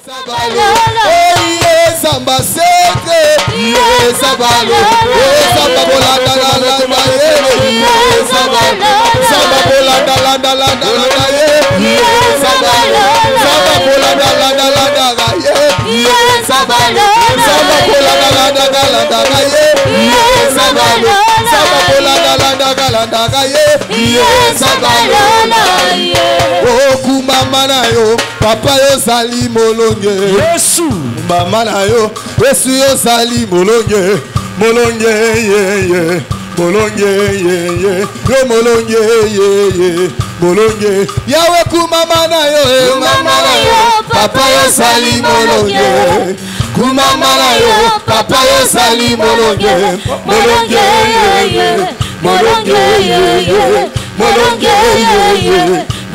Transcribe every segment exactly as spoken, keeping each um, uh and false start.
Samba secret, yes, Sabalo, Samba Bolanda, Samba Samba Bolanda, Landa, Landa, Landa, yes, Sabalo, Samba Bolanda, Landa, Landa, yes, Sabalo, Samba Bolanda, Landa, Landa, yes, Sabalo, Samba Bolanda, Landa, Landa, yes, Sabalo, oh, Kumama na yo, Papa yo sali molonge, Yesu, Mama na yo, Yesu yo sali molonge, molonge, ye, ye, molonge, ye, ye, yo molonge, ye, ye, molonge, Yawe kumama na yo, Kumama na yo, Papa yo sali molonge, Kumama na yo, Papa yo sali molonge, molonge, ye, ye, molonge, ye, ye, molonge, ye, ye. Oh,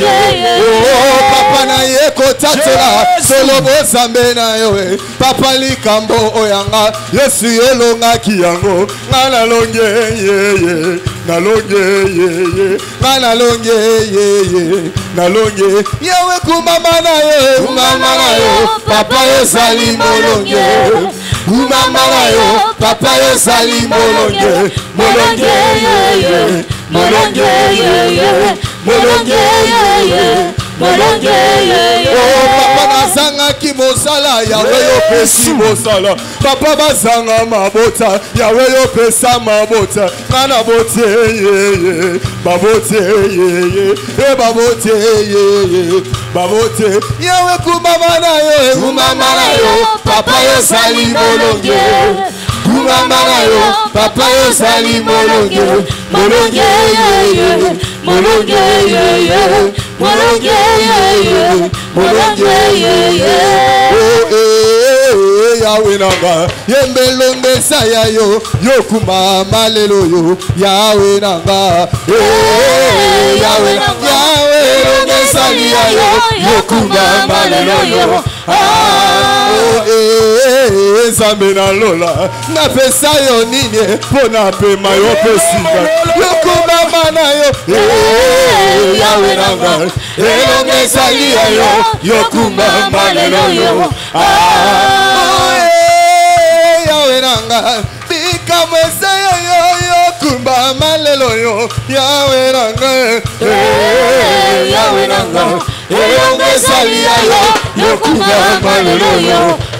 Papa na ye kotatola solo bosambe na yo Papa likambo oyanga Yesu yelonga kiyango ngana longe ye ye na longe ye ye ngana longe ye ye na longe yawe kumama na yo kumama na yo Papa yo sali molonge kumama na yo Papa yo sali molonge molonge ye ye molonge ye ye molonge ye ye molonge ye ye oh Papa nazanga ki mosala yawe yo pesi mosala Papa bazanga mabota yawe yo pesa mabota ngana bote ye ye babote ye ye e babote ye ye babote yawe kumama na yo kumama na yo Papa yo sali molonge kumama na yo Papa yo sali molonge molonge ye ye molonge ye ye molonge ye ye molonge ye ye oh eh yawe nanga yembelonge saya yo yokumama lelo yo yawe nanga eh yawe yawe longe salia yo yokumama lelo yo oh eh zambe na lola na pesa yo nini pona pe mayo pesika yokumama na yo eh yawe nanga elonge salia yo yokumama lelo yo ah eh yawe nanga bikamwese yo yokumama lelo yo yawe nanga eh yawe nanga elonge salia yo yokumama lelo yo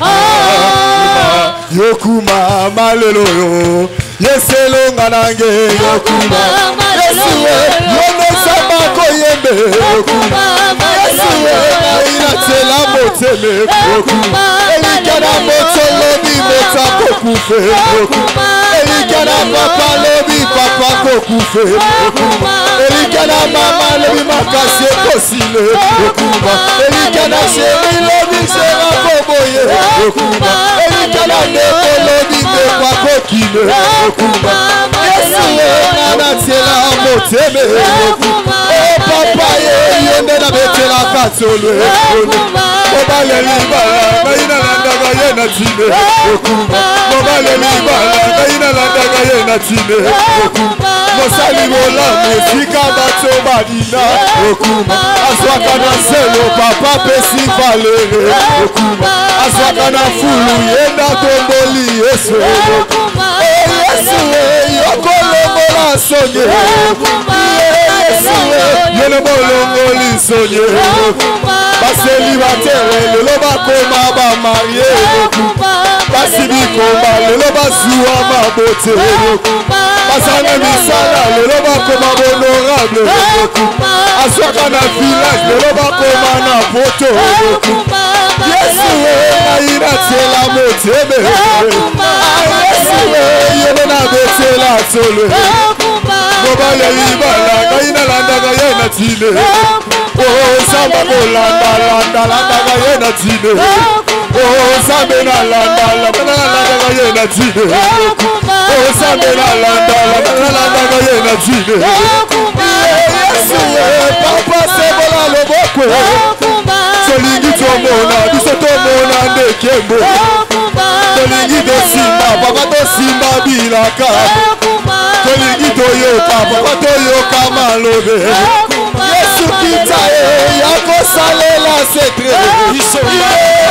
ah yokumama lelo yo yeselonga nange yokumama lelo yo yono saba koyembe yokumama lelo yo ina tela moteme yokumama elikana motolo bi mota kokufe yokumama elikana papa lobi papa kokufe yokumama elikana mama lobi makase kosile yokumama elikana sheri lobi shera koboye yokumama elikana neko lobi mekwa kokile yokumama yesu nana tela moteme yokumama oh papa ye yende na betela katolwe mobale libala ngaina landaga yena tine yokumama mobale libala ngaina landaga yena tine yokumama mosali bola musika bato badina yokumama aswaka na selo papa pesi valere yokumama aswaka na fulu yenda tomboli yesu yokumama yesu yokolomola sonye yesu yolomolongoli sonye baseli batere lelo bakoma bamarie basibi komba lelo basuwa mabote basana misala lelo bakoma honorable aswaka na village lelo bakoma na poto yesu aina tela moteme yesu yene na betela tolwe mobale libala ngaina landaga yena tine oh samba bolanda landa landaga yena tine oh sambe na landa landa landaga yena tine oh sambe na landa landa landaga yena tine yesu papa sebola lobokwe solingi tomona biso tomona ndekembo solingi dosimba papa dosimba bilaka solingi toyoka papa toyoka malobe yesu kita e yakosalela sekre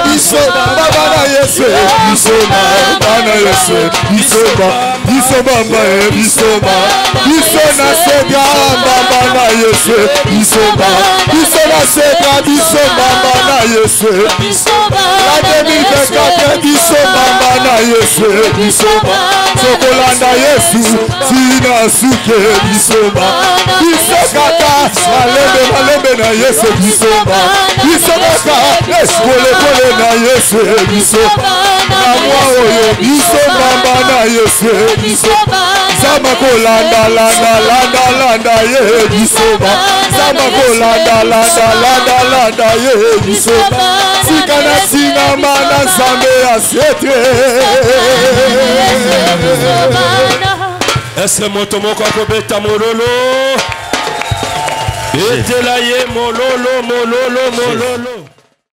biso baba na Yesu biso baba na Yesu biso biso baba biso biso na sebia baba na Yesu biso biso na sebia biso baba na Yesu la deux mille vingt-quatre biso baba na Yesu biso sokolanda Yesu tina suke biso biso kata malembe malembe na Yesu biso biso kaka pole pole na Yesu biso na mwa oyo biso baba na Yesu biso zama kolanda landa landa landa ye biso zama kolanda landa landa landa ye biso sikana singa mana zambe asetre ese moto moko akobeta mololo etela ye mololo mololo mololo